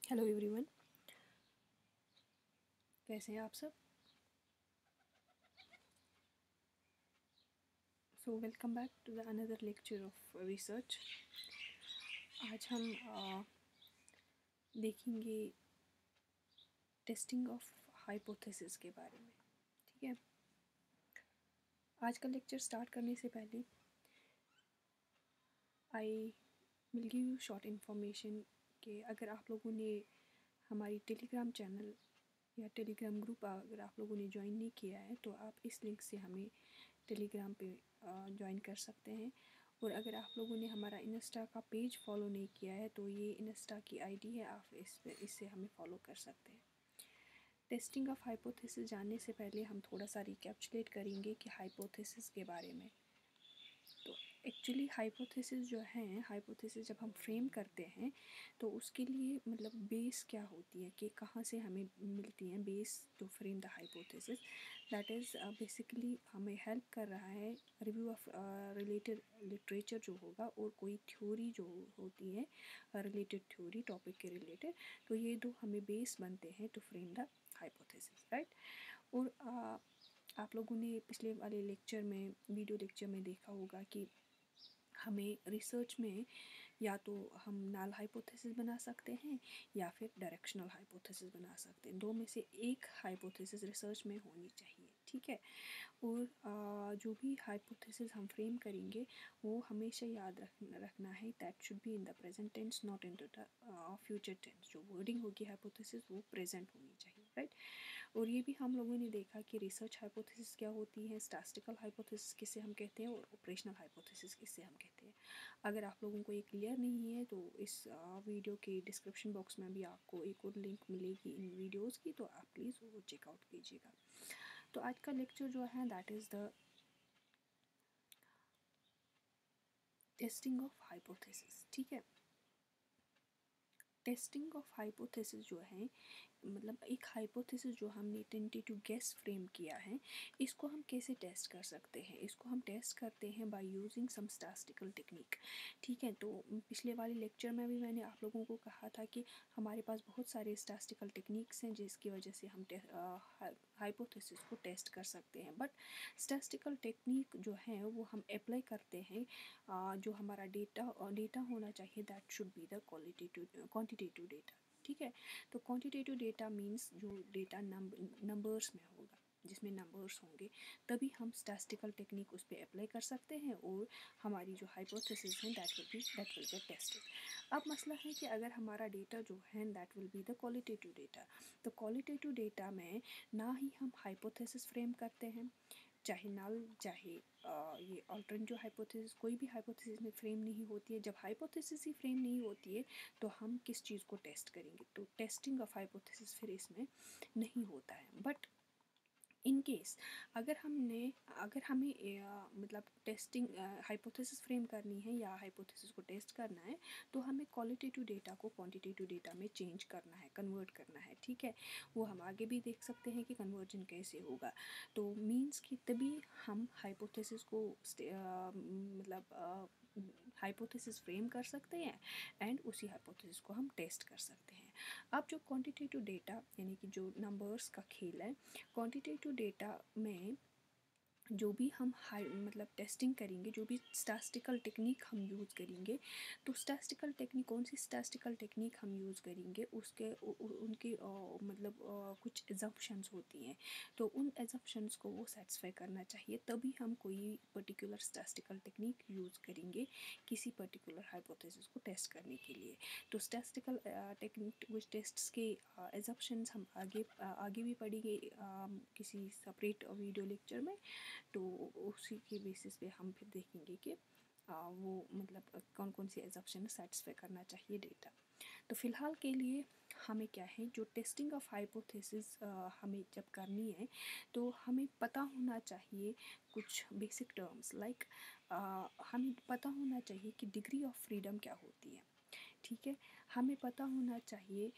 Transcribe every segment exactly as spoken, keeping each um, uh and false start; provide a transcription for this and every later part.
Hello everyone, कैसे हैं आप सब। So welcome back to the another lecture of research. आज हम आ, देखेंगे टेस्टिंग ऑफ हाइपोथेसिस के बारे में। ठीक है, आज का लेक्चर स्टार्ट करने से पहले I will give you short information कि अगर आप लोगों ने हमारी टेलीग्राम चैनल या टेलीग्राम ग्रुप अगर आप लोगों ने ज्वाइन नहीं किया है तो आप इस लिंक से हमें टेलीग्राम पे ज्वाइन कर सकते हैं। और अगर आप लोगों ने हमारा इंस्टा का पेज फॉलो नहीं किया है तो ये इंस्टा की आईडी है, आप इस पे इससे हमें फॉलो कर सकते हैं। टेस्टिंग ऑफ हाइपोथेसिस जानने से पहले हम थोड़ा सा रिकैप्चुलेट करेंगे कि हाइपोथेसिस के बारे में। तो एक्चुअली हाइपोथेसिस जो हैं, हाइपोथेसिस जब हम फ्रेम करते हैं तो उसके लिए मतलब बेस क्या होती है कि कहाँ से हमें मिलती हैं base to frame the hypothesis. That is basically हमें हेल्प कर रहा है रिव्यू ऑफ रिलेटेड लिटरेचर जो होगा और कोई थ्योरी जो होती है रिलेटेड थ्योरी टॉपिक के रिलेटेड, तो ये दो हमें बेस बनते हैं to frame the hypothesis, right. और uh, आप लोगों ने पिछले वाले लेक्चर में वीडियो लेक्चर में देखा होगा कि हमें रिसर्च में या तो हम नल हाइपोथेसिस बना सकते हैं या फिर डायरेक्शनल हाइपोथेसिस बना सकते हैं। दो में से एक हाइपोथेसिस रिसर्च में होनी चाहिए, ठीक है। और आ, जो भी हाइपोथेसिस हम फ्रेम करेंगे वो हमेशा याद रख रखना है that should be in the present tense, not in the future tense. जो वर्डिंग होगी हाइपोथेसिस वो प्रेजेंट होनी चाहिए, राइट। और ये भी हम लोगों ने देखा कि रिसर्च हाइपोथेसिस क्या होती है, स्टैटिस्टिकल हाइपोथेसिस किसे हम कहते हैं और ऑपरेशनल हाइपोथेसिस किसे हम कहते हैं। अगर आप लोगों को ये क्लियर नहीं है तो इस वीडियो के डिस्क्रिप्शन बॉक्स में भी आपको एक और लिंक मिलेगी इन वीडियोस की, तो आप प्लीज़ वो चेकआउट कीजिएगा। तो आज का लेक्चर जो है that is the testing of hypothesis, ठीक है। टेस्टिंग ऑफ हाइपोथेसिस जो है मतलब एक हाइपोथेसिस जो हमने टेंटेटिव गेस फ्रेम किया है, इसको हम कैसे टेस्ट कर सकते हैं। इसको हम टेस्ट करते हैं by using some statistical technique, ठीक है। तो पिछले वाले लेक्चर में भी मैंने आप लोगों को कहा था कि हमारे पास बहुत सारे स्टैटिस्टिकल टेक्निक्स हैं जिसकी वजह से हम हाइपोथेसिस को टेस्ट कर सकते हैं। बट स्टैटिस्टिकल टेक्निक जो है वो हम अप्लाई करते हैं, जो हमारा डेटा डेटा होना चाहिए that should be the qualitative quantitative data, ठीक है। तो क्वांटिटेटिव डेटा मींस जो डेटा नंबर्स में होगा, जिसमें नंबर्स होंगे, तभी हम स्टैटिस्टिकल टेक्निक उस पर अप्लाई कर सकते हैं और हमारी जो हाइपोथेसिस है that will be that will get tested. अब मसला है कि अगर हमारा डेटा जो है that will be the qualitative data, तो क्वालिटेटिव डेटा में ना ही हम हाइपोथेसिस फ्रेम करते हैं, चाहे नल चाहे आ, ये अल्टरनेट जो हाइपोथेसिस, कोई भी हाइपोथेसिस में फ्रेम नहीं होती है। जब हाइपोथेसिस ही फ्रेम नहीं होती है तो हम किस चीज़ को टेस्ट करेंगे। तो टेस्टिंग ऑफ हाइपोथेसिस फिर इसमें नहीं होता है। बट इन केस अगर हमने अगर हमें आ, मतलब टेस्टिंग हाइपोथेसिस फ्रेम करनी है या हाइपोथेसिस को टेस्ट करना है तो हमें क्वालिटेटिव डेटा को क्वांटिटेटिव डेटा में चेंज करना है, कन्वर्ट करना है, ठीक है। वो हम आगे भी देख सकते हैं कि कन्वर्जन कैसे होगा। तो मीन्स कि तभी हम हाइपोथेसिस को आ, मतलब हाइपोथेसिस फ्रेम कर सकते हैं एंड उसी हाइपोथेसिस को हम टेस्ट कर सकते हैं। अब जो क्वांटिटेटिव डेटा यानी कि जो नंबर्स का खेल है, क्वांटिटेटिव डेटा में जो भी हम हाई मतलब टेस्टिंग करेंगे, जो भी स्टैटिस्टिकल टेक्निक हम यूज़ करेंगे, तो स्टैटिस्टिकल टेक्निक कौन सी स्टैटिस्टिकल टेक्निक हम यूज़ करेंगे उसके उ, उ, उनके आ, मतलब आ, कुछ एजम्पशंस होती हैं। तो उन एजम्पशंस को वो सेटिस्फाई करना चाहिए, तभी हम कोई पर्टिकुलर स्टैटिस्टिकल टेक्निक यूज़ करेंगे किसी पर्टिकुलर हाइपोथेसिस को टेस्ट करने के लिए। तो स्टैटिस्टिकल टेक्निक कुछ टेस्ट्स के एजम्पशंस हम आगे आगे भी पढ़ेंगे किसी सेपरेट वीडियो लेक्चर में। तो उसी के बेसिस पे हम फिर देखेंगे कि आ, वो मतलब कौन कौन सी एजम्पशन सेटिस्फाई करना चाहिए डेटा। तो फ़िलहाल के लिए हमें क्या है, जो टेस्टिंग ऑफ हाइपोथेसिस हमें जब करनी है तो हमें पता होना चाहिए कुछ बेसिक टर्म्स लाइक हमें पता होना चाहिए कि डिग्री ऑफ फ्रीडम क्या होती है, ठीक है। हमें पता होना चाहिए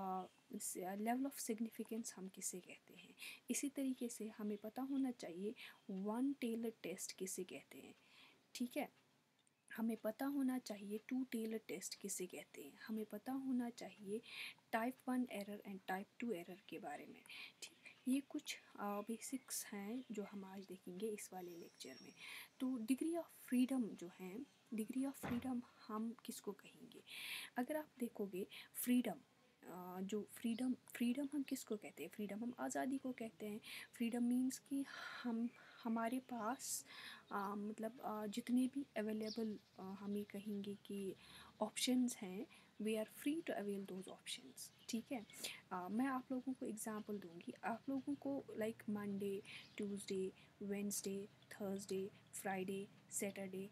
लेवल ऑफ सिग्निफिकेंस हम किसे कहते हैं। इसी तरीके से हमें पता होना चाहिए वन टेलर टेस्ट किसे कहते हैं, ठीक है। हमें पता होना चाहिए टू टेलर टेस्ट किसे कहते हैं, हमें पता होना चाहिए type one error and type two error के बारे में। ठीक, ये कुछ बेसिक्स हैं जो हम आज देखेंगे इस वाले लेक्चर में। तो डिग्री ऑफ फ्रीडम जो है, डिग्री ऑफ फ्रीडम हम किसको कहेंगे? अगर आप देखोगे फ्रीडम, जो फ्रीडम फ्रीडम हम किसको कहते हैं? फ्रीडम हम आज़ादी को कहते हैं। फ्रीडम मीन्स कि हम हमारे पास आ, मतलब आ, जितने भी अवेलेबल हम ये कहेंगे कि ऑप्शंस हैं, we are free to avail those options. ठीक है, आ, मैं आप लोगों को एग्जांपल दूंगी। आप लोगों को like Monday, Tuesday, Wednesday, Thursday, Friday, Saturday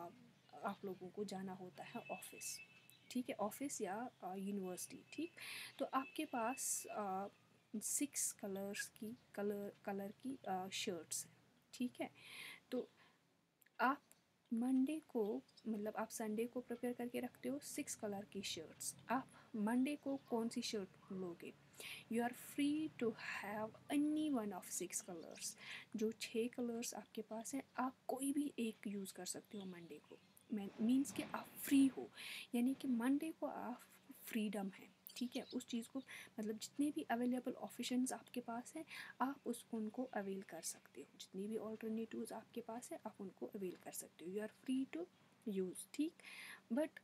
आप लोगों को जाना होता है ऑफिस। ठीक है, ऑफिस या यूनिवर्सिटी। ठीक, तो आपके पास सिक्स कलर्स की कलर कलर की शर्ट्स हैं। ठीक है, तो आप मंडे को, मतलब आप संडे को प्रिपेयर करके रखते हो सिक्स कलर की शर्ट्स। आप मंडे को कौन सी शर्ट लोगे? You are free to have any one of six colours. जो छः कलर्स आपके पास हैं, आप कोई भी एक यूज़ कर सकते हो मंडे को। मीन्स कि आप फ्री हो, यानी कि मंडे को आप फ्रीडम है। ठीक है, उस चीज़ को, मतलब जितने भी अवेलेबल ऑप्शंस आपके पास हैं, आप उस उनको अवेल कर सकते हो। जितनी भी ऑल्टरनेटिव्स आपके पास है, आप उनको अवेल कर सकते हो। You are free to use. ठीक, बट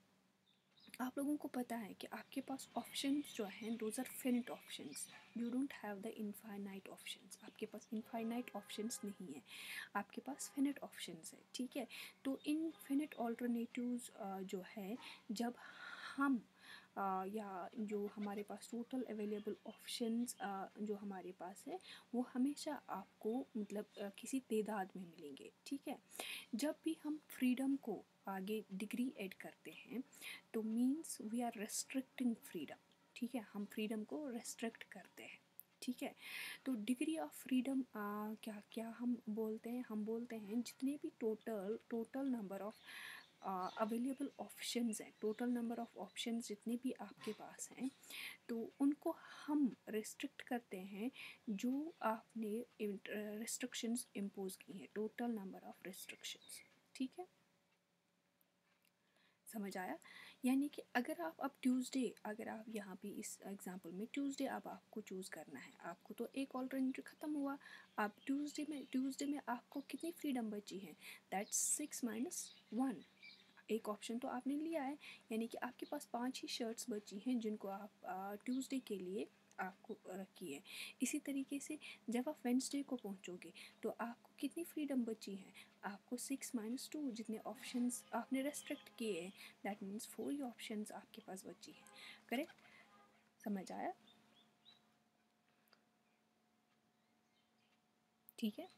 आप लोगों को पता है कि आपके पास ऑप्शंस जो हैं, those are finite options. You don't have the infinite options. आपके पास इनफाइनाइट ऑप्शंस नहीं है, आपके पास फिनिट ऑप्शंस है। ठीक है, तो इनफिनिट ऑल्टरनेटिव्स जो है, जब हम आ, या जो हमारे पास टोटल अवेलेबल ऑप्शंस जो हमारे पास है, वो हमेशा आपको मतलब आ, किसी तादाद में मिलेंगे। ठीक है, जब भी हम फ्रीडम को आगे डिग्री ऐड करते हैं, तो means we are restricting freedom. ठीक है, हम फ्रीडम को रेस्ट्रिक्ट करते हैं। ठीक है, तो डिग्री ऑफ फ्रीडम क्या क्या हम बोलते हैं? हम बोलते हैं जितने भी total total number of available options हैं, टोटल नंबर ऑफ ऑप्शंस जितने भी आपके पास हैं, तो उनको हम रिस्ट्रिक्ट करते हैं जो आपने रिस्ट्रिक्शंस इम्पोज की हैं, टोटल नंबर ऑफ रिस्ट्रिक्शंस। ठीक है, समझ आया? यानी कि अगर आप अब ट्यूसडे, अगर आप यहाँ पे इस एग्जांपल में ट्यूसडे अब आपको चूज़ करना है, आपको तो एक ऑल्टरनेटिव ख़त्म हुआ। अब ट्यूसडे में ट्यूसडे में आपको कितनी फ्रीडम बची है? That's six minus one. एक ऑप्शन तो आपने लिया है, यानी कि आपके पास पांच ही शर्ट्स बची हैं जिनको आप ट्यूसडे के लिए आपको रखी है। इसी तरीके से जब आप वेंसडे को पहुंचोगे, तो आपको कितनी फ्रीडम बची है? आपको सिक्स माइनस टू, जितने ऑप्शंस आपने रेस्ट्रिक्ट किए हैं, दैट मीन्स फोर ही ऑप्शंस आपके पास बची है। करेक्ट, समझ आया? ठीक है,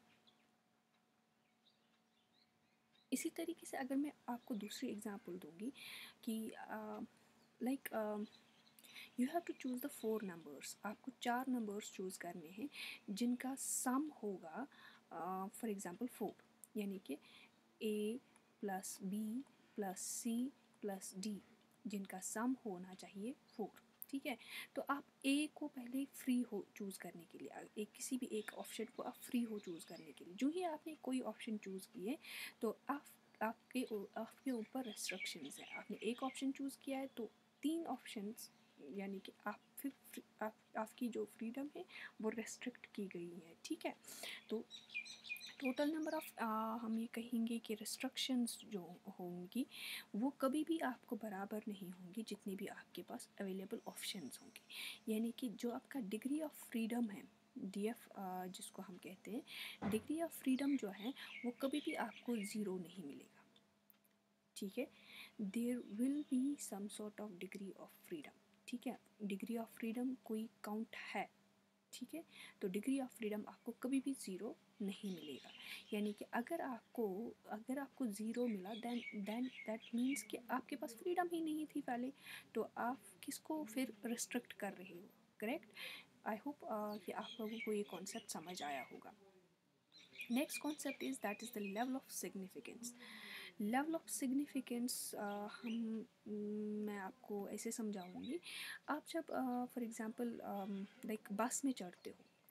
इसी तरीके से अगर मैं आपको दूसरी एग्जांपल दूंगी कि like you have to choose the four numbers. आपको चार नंबर्स चूज़ करने हैं जिनका सम होगा फॉर एग्ज़ाम्पल फोर, यानी कि A plus B plus C plus D, जिनका सम होना चाहिए फोर। ठीक है, तो आप ए को पहले फ्री हो चूज़ करने के लिए, एक किसी भी एक ऑप्शन को आप फ्री हो चूज़ करने के लिए, जो ही आपने कोई ऑप्शन चूज़ किए, तो आप आपके आपके ऊपर रेस्ट्रिक्शंस है। आपने एक ऑप्शन चूज़ किया है तो तीन ऑप्शंस, यानी कि आप फिर आप आपकी जो फ्रीडम है वो रेस्ट्रिक्ट की गई है। ठीक है, तो टोटल नंबर ऑफ हम ये कहेंगे कि रिस्ट्रिक्शंस जो होंगी वो कभी भी आपको बराबर नहीं होंगी जितने भी आपके पास अवेलेबल ऑप्शंस होंगे। यानी कि जो आपका डिग्री ऑफ फ्रीडम है, डी एफ जिसको हम कहते हैं, डिग्री ऑफ फ्रीडम जो है वो कभी भी आपको ज़ीरो नहीं मिलेगा। ठीक है, there will be some sort of degree of freedom. ठीक है, डिग्री ऑफ फ्रीडम कोई काउंट है। ठीक है, तो डिग्री ऑफ फ्रीडम आपको कभी भी ज़ीरो नहीं मिलेगा। यानी कि अगर आपको अगर आपको ज़ीरो मिला, देन देन दैट मीन्स कि आपके पास फ्रीडम ही नहीं थी पहले, तो आप किसको फिर रिस्ट्रिक्ट कर रहे हो। करेक्ट, आई होप कि आप लोगों को ये कॉन्सेप्ट समझ आया होगा। Next concept is that is the level of significance. Level of significance हम मैं आपको ऐसे समझाऊंगी। आप जब फॉर एग्ज़ाम्पल लाइक बस में चढ़ते हो,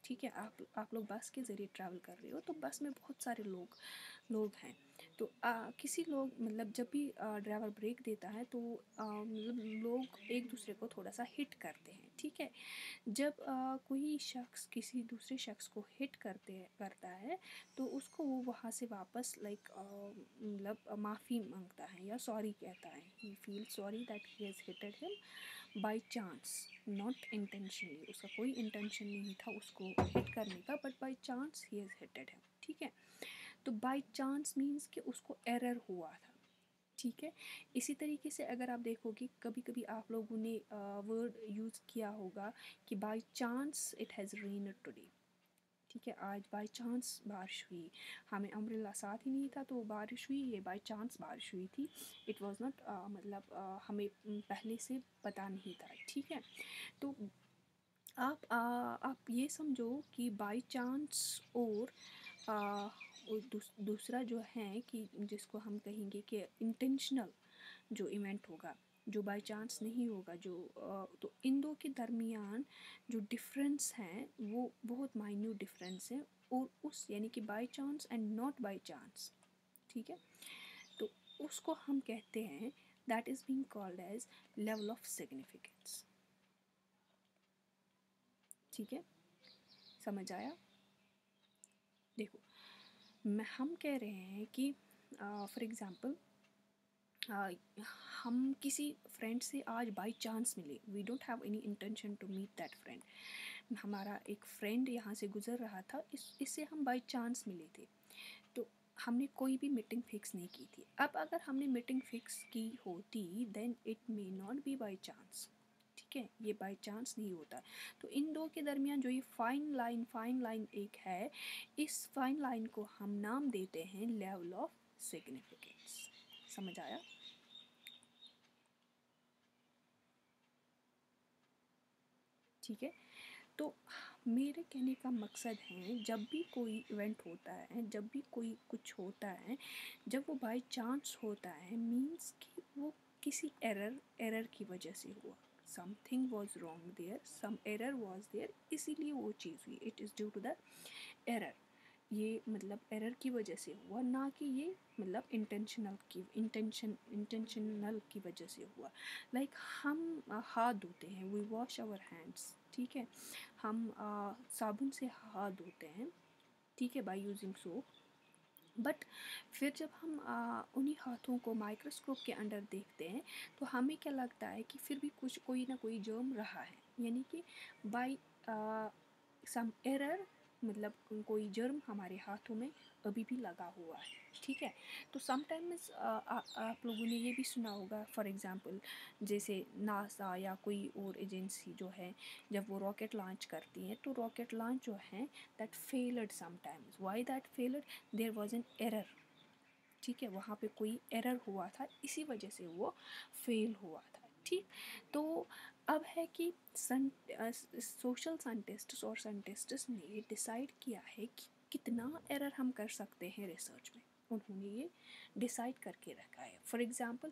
ठीक है, आप आप लोग बस के ज़रिए ट्रैवल कर रहे हो तो बस में बहुत सारे लोग लोग हैं। तो आ, किसी लोग मतलब जब भी ड्राइवर ब्रेक देता है तो आ, मतलब लोग एक दूसरे को थोड़ा सा हिट करते हैं, ठीक है। जब आ, कोई शख्स किसी दूसरे शख्स को हिट करते करता है तो उसको वो वहाँ से वापस लाइक मतलब माफ़ी मांगता है या सॉरी कहता है। He feel sorry that he has hitted him by chance, not intentionally. उसका कोई इंटेंशन नहीं था उसको हिट करने का, but by chance he has hitted him, ठीक है। तो बाई चांस मीन्स कि उसको एरर हुआ था, ठीक है। इसी तरीके से अगर आप देखोगे कभी कभी आप लोगों ने वर्ड यूज़ किया होगा कि by chance it has rained today, ठीक है। आज बाई चांस बारिश हुई, हमें अम्ब्रेला साथ ही नहीं था तो बारिश हुई, ये बाई चांस बारिश हुई थी। इट वाज नॉट मतलब uh, हमें पहले से पता नहीं था, ठीक है। तो आप आ, आप ये समझो कि बाई चांस और आ, और दूस, दूसरा जो है कि जिसको हम कहेंगे कि इंटेंशनल जो इवेंट होगा, जो बाय चांस नहीं होगा, जो आ, तो इन दो के दरमियान जो डिफरेंस हैं वो बहुत माइन्यूट डिफरेंस है, और उस यानी कि by chance and not by chance, ठीक है। तो उसको हम कहते हैं that is being called as level of significance, ठीक है। समझ आया? देखो, मैं हम कह रहे हैं कि फॉर एग्ज़ाम्पल हम किसी फ्रेंड से आज बाय चांस मिले, we don't have any intention to meet that friend. हमारा एक फ्रेंड यहाँ से गुज़र रहा था, इस इससे हम बाय चांस मिले थे, तो हमने कोई भी मीटिंग फ़िक्स नहीं की थी। अब अगर हमने मीटिंग फ़िक्स की होती then it may not be by chance, ठीक है, ये बाय चांस नहीं होता। तो इन दो के दरमियान जो ये फाइन लाइन फाइन लाइन एक है, इस फाइन लाइन को हम नाम देते हैं लेवल ऑफ सिग्निफिकेंस। समझ आया? ठीक है। तो मेरे कहने का मकसद है जब भी कोई इवेंट होता है, जब भी कोई कुछ होता है, जब वो बाय चांस होता है मीन्स कि वो किसी एरर एरर की वजह से हुआ, something was wrong there, some error was there, इसीलिए वो चीज़ हुई, it is due to the error. ये मतलब एरर की वजह से हुआ, ना कि ये मतलब इंटेंशनल की इंटेंशन इंटेंशनल की वजह से हुआ। लाइक like, हम हाथ धोते हैं, वी वॉश आवर हैंड्स, ठीक है। हम आ, साबुन से हाथ धोते हैं, ठीक है, बाय यूजिंग सोप। बट फिर जब हम आ, उन्हीं हाथों को माइक्रोस्कोप के अंदर देखते हैं तो हमें क्या लगता है कि फिर भी कुछ कोई ना कोई जर्म रहा है, यानी कि बाय सम एरर मतलब कोई जर्म हमारे हाथों में अभी भी लगा हुआ है, ठीक है। तो समटाइम्स आप लोगों ने ये भी सुना होगा, फॉर एग्ज़ाम्पल जैसे नासा या कोई और एजेंसी जो है, जब वो रॉकेट लॉन्च करती हैं तो रॉकेट लॉन्च जो है that failed sometimes. Why that failed? There was an error, ठीक है, वहाँ पे कोई एरर हुआ था, इसी वजह से वो फेल हुआ था, ठीक। तो अब है कि सोशल साइंटिस्ट्स और साइंटिस्ट्स ने डिसाइड किया है कि कितना एरर हम कर सकते हैं रिसर्च में, उन्होंने ये डिसाइड करके रखा है। For example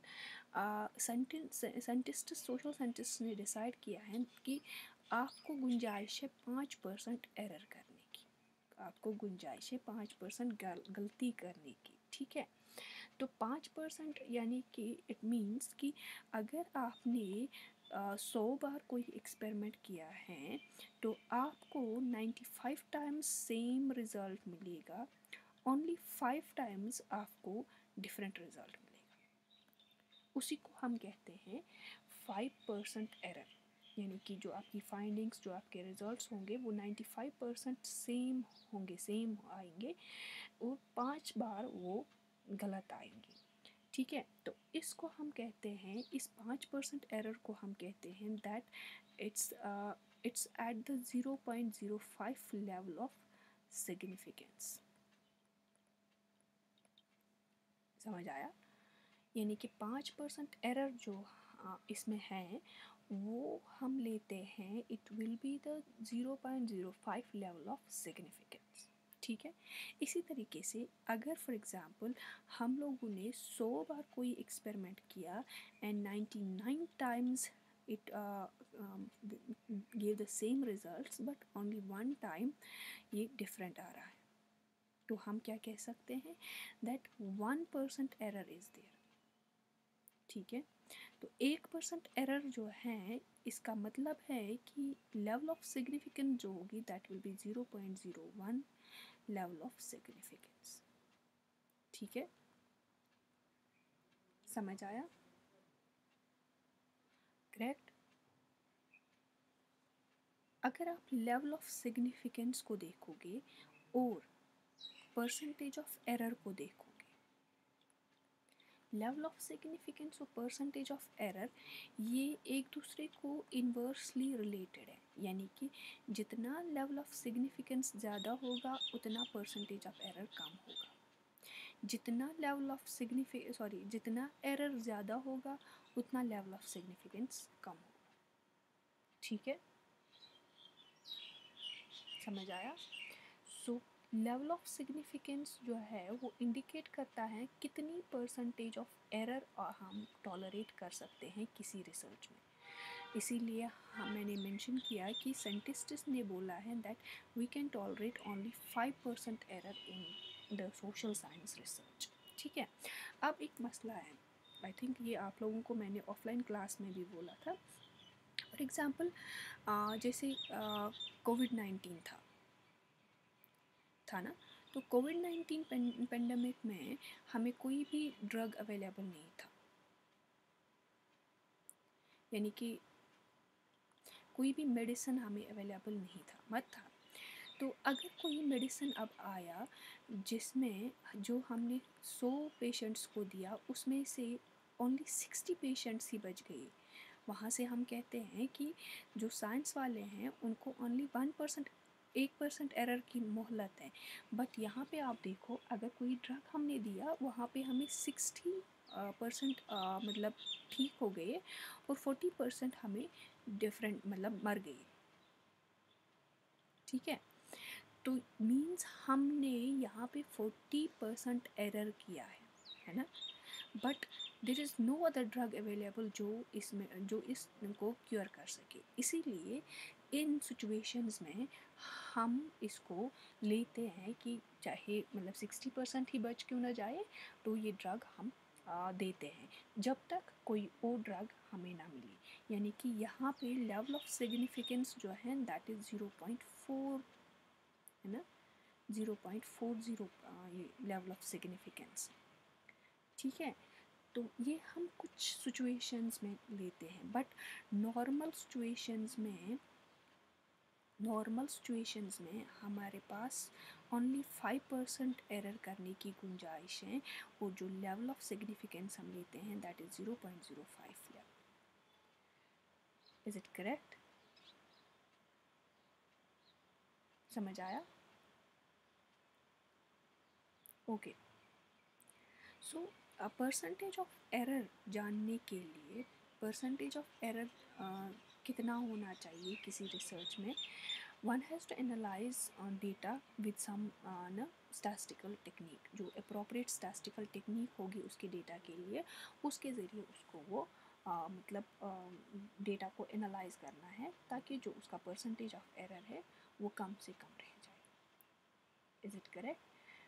scientist social scientist ने डिसाइड किया है कि आपको गुंजाइश है पाँच परसेंट एरर करने की, आपको गुंजाइश है पाँच परसेंट गलती करने की, ठीक है। तो पाँच परसेंट यानी कि इट मीन्स कि अगर आपने सौ बार कोई एक्सपेरिमेंट किया है तो आपको ninety five times same result मिलेगा, ओनली फाइव टाइम्स आपको डिफरेंट रिज़ल्ट मिलेगा। उसी को हम कहते हैं फाइव परसेंट एरर, यानी कि जो आपकी फाइंडिंग्स, जो आपके रिजल्ट्स होंगे वो नाइन्टी फाइव परसेंट सेम होंगे, सेम आएंगे, और पांच बार वो गलत आएंगे, ठीक है। तो इसको हम कहते हैं, इस पाँच परसेंट एरर को हम कहते हैं that it's it's at the zero point zero five level of significance. समझ आया? यानी कि पाँच परसेंट एरर जो इसमें है वो हम लेते हैं, it will be the zero point zero five level of significance, ठीक है। इसी तरीके से अगर फॉर एग्ज़ाम्पल हम लोगों ने सौ बार कोई एक्सपेरिमेंट किया and ninety nine times it give the same results but only one time ये डिफरेंट आ रहा है, तो हम क्या कह सकते हैं, that one percent error is there. ठीक है, तो एक परसेंट एरर जो है इसका मतलब है कि लेवल ऑफ सिग्निफिकेंस जो होगी that will be zero point zero one level of significance. ठीक है, समझ आया? करेक्ट। अगर आप लेवल ऑफ सिग्निफिकेंस को देखोगे और परसेंटेज ऑफ एरर को देखोगे, लेवल ऑफ सिग्निफिकेंस और परसेंटेज ऑफ एरर ये एक दूसरे को इन्वर्सली रिलेटेड है, यानी कि जितना लेवल ऑफ सिग्निफिकेंस ज़्यादा होगा उतना परसेंटेज ऑफ एरर कम होगा, जितना लेवल ऑफ सिग्निफि सॉरी जितना एरर ज़्यादा होगा उतना लेवल ऑफ सिग्निफिकेंस कम होगा। ठीक है, समझ आया? सो लेवल ऑफ सिग्निफिकेंस जो है वो इंडिकेट करता है कितनी परसेंटेज ऑफ एरर हम टॉलरेट कर सकते हैं किसी रिसर्च में। इसीलिए हम मैंने मेंशन किया कि साइंटिस्ट्स ने बोला है that we can tolerate only five percent error in the social science research. ठीक है, अब एक मसला है, आई थिंक ये आप लोगों को मैंने ऑफलाइन क्लास में भी बोला था। फॉर एग्ज़ाम्पल जैसे कोविड नाइन्टीन था था ना, तो कोविड नाइन्टीन पेंडेमिक में हमें कोई भी ड्रग अवेलेबल नहीं था, यानी कि कोई भी मेडिसिन हमें अवेलेबल नहीं था, मत था। तो अगर कोई मेडिसिन अब आया जिसमें जो हमने सौ पेशेंट्स को दिया उसमें से ओनली सिक्सटी पेशेंट्स ही बच गए, वहाँ से हम कहते हैं कि जो साइंस वाले हैं उनको ओनली वन परसेंट एक परसेंट एरर की मोहलत है। बट यहाँ पे आप देखो, अगर कोई ड्रग हमने दिया वहाँ पे हमें सिक्सटी परसेंट मतलब ठीक हो गए और फोर्टी परसेंट हमें डिफरेंट मतलब मर गए। ठीक है, तो मीन्स हमने यहाँ पे फोर्टी परसेंट एरर किया है है ना, but there is no other drug available जो इसमें जो इसको क्योर कर सके। इसीलिए इन सिचुएशंस में हम इसको लेते हैं कि चाहे मतलब सिक्सटी परसेंट ही बच क्यों ना जाए तो ये ड्रग हम आ, देते हैं जब तक कोई और ड्रग हमें ना मिले, यानी कि यहाँ पे लेवल ऑफ सिग्निफिकेंस जो है that is zero point four है ना, ज़ीरो पॉइंट फोर ज़ीरो ये लेवल ऑफ सिग्निफिकेंस। ठीक है, तो ये हम कुछ सिचुएशंस में लेते हैं, बट नॉर्मल सिचुएशंस में नॉर्मल सिचुएशंस में हमारे पास ओनली फाइव परसेंट एरर करने की गुंजाइश है और जो लेवल ऑफ सिग्निफिकेंस हम लेते हैं that is zero point zero five level. Is it correct? समझ आया? Okay, so percentage of error जानने के लिए परसेंटेज ऑफ एरर कितना होना चाहिए किसी रिसर्च में, one has to analyse data with some न स्टैटिस्टिकल टेक्निक, जो अप्रोप्रिएट स्टैटिस्टिकल टेक्निक होगी उसके डेटा के लिए, उसके ज़रिए उसको वो uh, मतलब डेटा uh, को एनालाइज करना है ताकि जो उसका परसेंटेज ऑफ एरर है वो कम से कम रह जाए। Is it correct?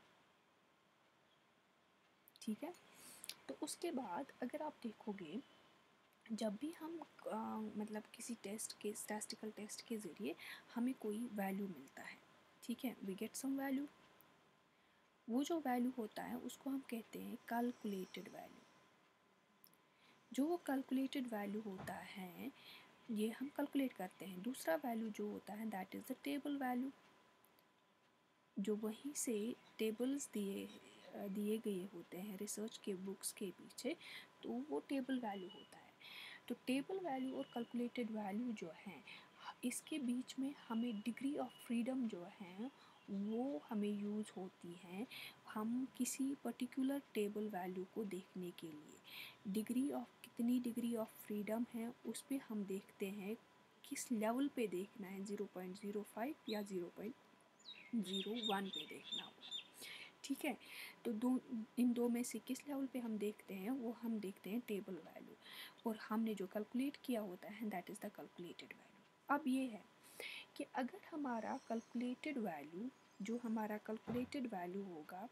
ठीक है, तो उसके बाद अगर आप देखोगे जब भी हम आ, मतलब किसी टेस्ट के स्टैटिस्टिकल टेस्ट के ज़रिए हमें कोई वैल्यू मिलता है, ठीक है, वी गेट सम वैल्यू, वो जो वैल्यू होता है उसको हम कहते हैं कैलकुलेटेड वैल्यू। जो वो कैलकुलेटेड वैल्यू होता है ये हम कैलकुलेट करते हैं। दूसरा वैल्यू जो होता है that is the table value, जो वहीं से टेबल्स दिए दिए गए होते हैं रिसर्च के बुक्स के पीछे, तो वो टेबल वैल्यू होता है। तो टेबल वैल्यू और कैलकुलेटेड वैल्यू जो हैं इसके बीच में हमें डिग्री ऑफ फ्रीडम जो है वो हमें यूज़ होती है हम किसी पर्टिकुलर टेबल वैल्यू को देखने के लिए। डिग्री ऑफ कितनी डिग्री ऑफ फ्रीडम है उस पर हम देखते हैं किस लेवल पे देखना है, ज़ीरो पॉइंट ज़ीरो फाइव या ज़ीरो पॉइंट ज़ीरो वन पे देखना होगा। ठीक है, तो दो इन दो में से किस लेवल पे हम देखते हैं वो हम देखते हैं टेबल वैल्यू, और हमने जो कैलकुलेट किया होता है that is the calculated value. अब ये है कि अगर हमारा कैलकुलेटेड वैल्यू जो हमारा कैलकुलेटेड वैल्यू होगा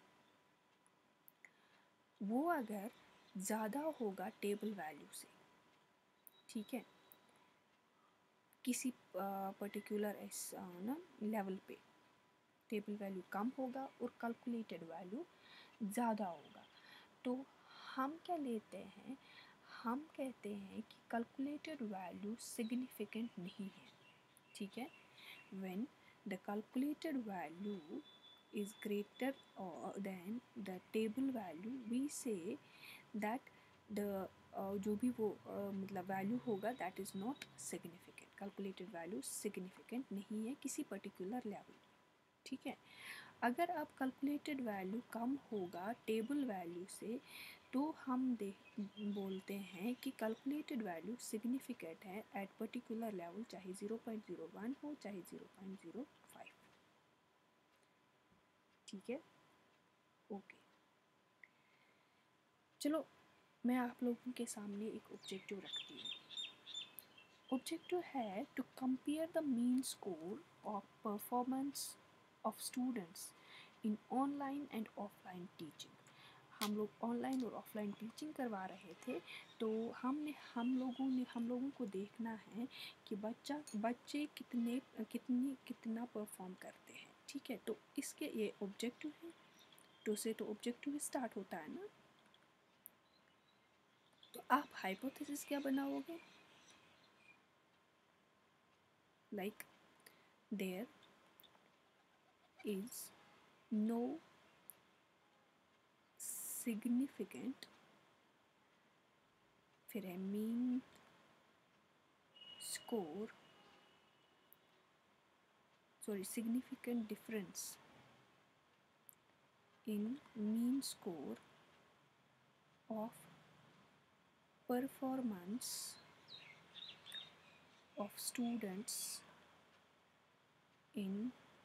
वो अगर ज़्यादा होगा टेबल वैल्यू से, ठीक है, किसी पर्टिकुलर इस ना लेवल पे टेबल वैल्यू कम होगा और कैलकुलेटेड वैल्यू ज़्यादा होगा, तो हम क्या लेते हैं, हम कहते हैं कि कैलकुलेटेड वैल्यू सिग्निफिकेंट नहीं है, ठीक है। When the calculated value is greater or than the table value we say that the uh, जो भी वो uh, मतलब वैल्यू होगा that is not significant, calculated value significant नहीं है किसी पर्टिकुलर लेवल, ठीक है। अगर अब कैलकुलेटेड वैल्यू कम होगा टेबल वैल्यू से तो हम देख बोलते हैं कि कैलकुलेटेड वैल्यू सिग्निफिकेंट है एट पर्टिकुलर लेवल, चाहे ज़ीरो पॉइंट ज़ीरो वन हो चाहे ज़ीरो पॉइंट ज़ीरो फाइव, ठीक है। ओके, चलो मैं आप लोगों के सामने एक ऑब्जेक्टिव रखती हूँ। ऑब्जेक्टिव है to compare the mean score of performance of students in online and offline teaching. हम लोग ऑनलाइन और ऑफलाइन टीचिंग करवा रहे थे, तो हमने हम लोगों ने हम लोगों को देखना है कि बच्चा बच्चे कितने कितनी कितना परफॉर्म करते हैं, ठीक है। तो इसके ये ऑब्जेक्टिव है, तो से तो ऑब्जेक्टिव स्टार्ट होता है ना। तो आप हाइपोथेसिस क्या बनाओगे, like there is no significant, फिर है mean score, sorry significant difference in mean score of performance of students in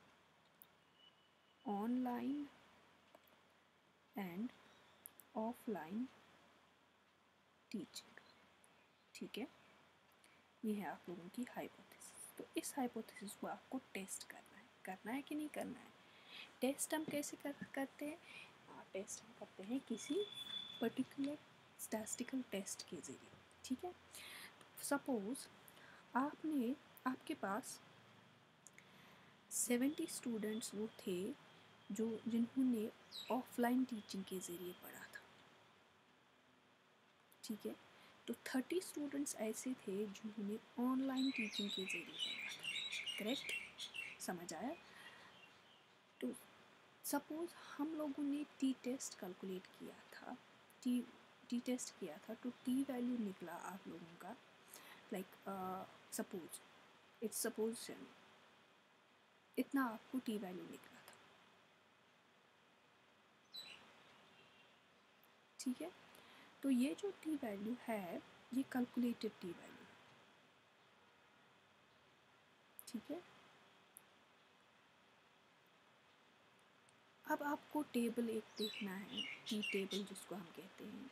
online and offline teaching, ठीक है। ये है आप लोगों की हाइपोथेसिस। तो इस हाइपोथेसिस को आपको टेस्ट करना है, करना है कि नहीं करना है। टेस्ट हम कैसे कर करते हैं, टेस्ट हम करते हैं किसी पर्टिकुलर स्टैटिस्टिकल टेस्ट के ज़रिए, ठीक है। सपोज़ आपने आपके पास सेवेंटी स्टूडेंट्स वो थे जो जिन्होंने ऑफलाइन टीचिंग के ज़रिए पढ़ा था, ठीक है। तो थर्टी स्टूडेंट्स ऐसे थे जिन्होंने ऑनलाइन टीचिंग के ज़रिए पढ़ा था, करेक्ट, समझ आया। तो सपोज़ हम लोगों ने टी टेस्ट कैलकुलेट किया था, टी टी टेस्ट किया था, तो टी वैल्यू निकला आप लोगों का, लाइक सपोज इट्स सपोज इतना आपको टी वैल्यू निकला था, ठीक है। तो ये जो टी वैल्यू है ये कैलकुलेटेड टी वैल्यू, ठीक है। अब आपको टेबल एक देखना है, टी टेबल जिसको हम कहते हैं,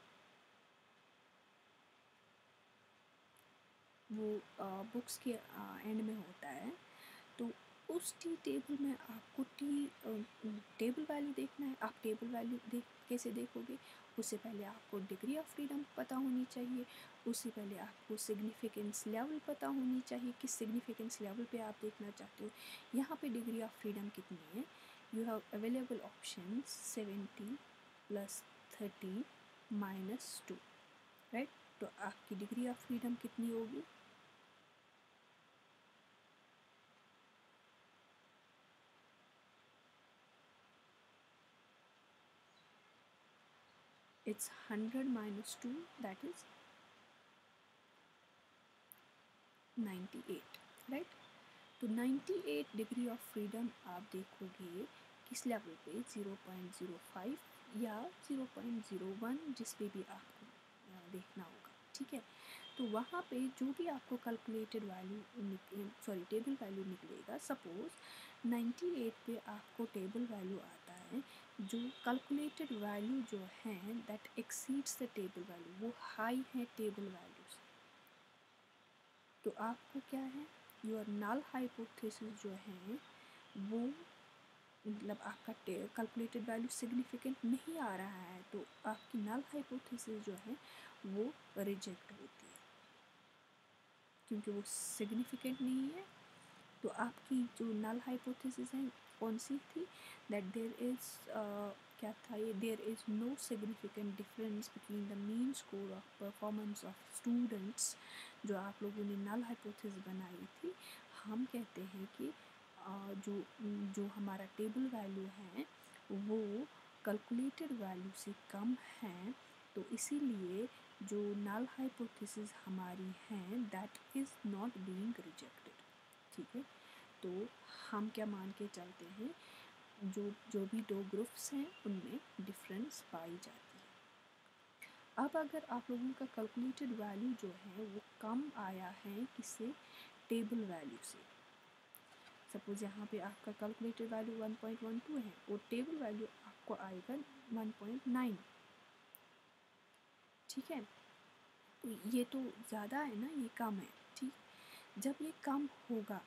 वो बुक्स के एंड में होता है। तो उस टी टेबल में आपको टी टेबल वैल्यू देखना है। आप टेबल वैल्यू देख कैसे देखोगे, उससे पहले आपको डिग्री ऑफ फ्रीडम पता होनी चाहिए, उससे पहले आपको सिग्निफिकेंस लेवल पता होनी चाहिए, किस सिग्निफिकेंस लेवल पे आप देखना चाहते हो। यहाँ पे डिग्री ऑफ फ्रीडम कितनी है, you have available option seventy plus thirty minus two, right. तो आपकी डिग्री ऑफ फ्रीडम कितनी होगी, it's one hundred minus two, that is ninety-eight, right. तो ninety-eight डिग्री ऑफ फ्रीडम आप देखोगे किस लेवल पे, ज़ीरो पॉइंट ज़ीरो फाइव या ज़ीरो पॉइंट ज़ीरो वन, जिस पे भी आपको देखना होगा, ठीक है। तो वहाँ पे जो भी आपको calculated value sorry table value निकलेगा, सपोज़ ninety-eight पे आपको टेबल वैल्यू आता है, जो कैलकुलेटेड वैल्यू जो है that exceeds the table value, वो हाई है टेबल वैल्यू से। तो आपको क्या है, योर नल हाइपोथेसिस जो है वो मतलब आपका कैलकुलेटेड वैल्यू सिग्निफिकेंट नहीं आ रहा है, तो आपकी नल हाइपोथेसिस जो है वो रिजेक्ट होती है क्योंकि वो सिग्निफिकेंट नहीं है। तो आपकी जो नल हाइपोथेसिस है कौन सी थी, दैट देयर इज़ क्या था ये, there is no significant difference between the mean score of performance of students, जो आप लोगों ने नल हाइपोथेसिस बनाई थी। हम कहते हैं कि uh, जो जो हमारा टेबल वैल्यू है वो कैलकुलेटेड वैल्यू से कम है, तो इसीलिए जो नल हाइपोथेसिस हमारी हैं that is not being rejected. ठीक है, तो हम क्या मान के चलते हैं, जो जो भी दो ग्रुप्स हैं उनमें डिफरेंस पाई जाती है। अब अगर आप लोगों का कैलकुलेटेड वैल्यू जो है वो कम आया है किससे, टेबल वैल्यू से। सपोज यहाँ पे आपका calculated value one point one two है और टेबल वैल्यू आपको आएगा वन पॉइंट नाइन। ठीक है, तो ये तो ज़्यादा है ना, ये कम है। ठीक, जब ये कम होगा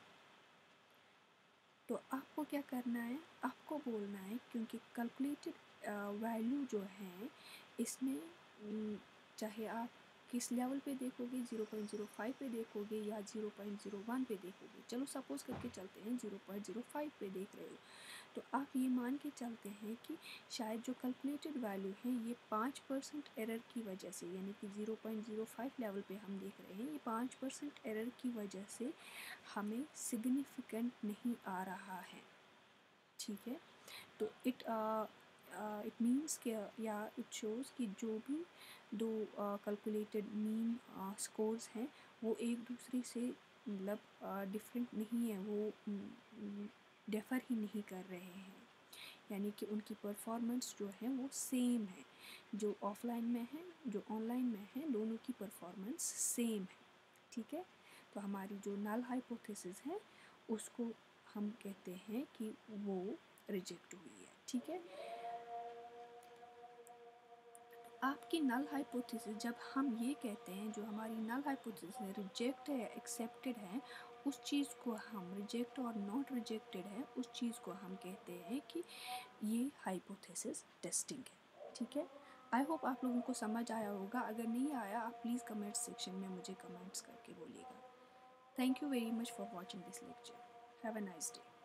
तो आपको क्या करना है, आपको बोलना है, क्योंकि कैलकुलेटेड वैल्यू जो है इसमें चाहे आप किस लेवल पे देखोगे, ज़ीरो पॉइंट ज़ीरो फाइव पे देखोगे या ज़ीरो पॉइंट ज़ीरो वन पे देखोगे, चलो सपोज़ करके चलते हैं ज़ीरो पॉइंट ज़ीरो फाइव पे देख रहे हो, तो आप ये मान के चलते हैं कि शायद जो कैलकुलेटेड वैल्यू है ये पाँच परसेंट एरर की वजह से, यानी कि zero point zero five level पे हम देख रहे हैं, ये पाँच परसेंट एरर की वजह से हमें सिग्निफिकेंट नहीं आ रहा है। ठीक है, तो इट इट मीन्स के या इट शोज़ कि जो भी दो कैलकुलेटेड मीन स्कोर्स हैं वो एक दूसरे से मतलब डिफरेंट नहीं है, वो डिफ़र ही नहीं कर रहे हैं, यानी कि उनकी परफॉर्मेंस जो है वो सेम है। जो ऑफलाइन में है जो ऑनलाइन में है, दोनों की परफॉर्मेंस सेम है। ठीक है, तो हमारी जो नल हाइपोथेसिस है उसको हम कहते हैं कि वो रिजेक्ट हुई है। ठीक है, आपकी नल हाइपोथेसिस, जब हम ये कहते हैं जो हमारी नल हाइपोथेसिस है रिजेक्ट है या एक्सेप्टेड है, उस चीज़ को हम रिजेक्ट और नॉट रिजेक्टेड है उस चीज़ को हम कहते हैं कि ये हाइपोथेसिस टेस्टिंग है। ठीक है, आई होप आप लोगों को समझ आया होगा। अगर नहीं आया आप प्लीज़ कमेंट सेक्शन में मुझे कमेंट्स करके बोलिएगा। Thank you very much for watching this lecture. Have a nice day.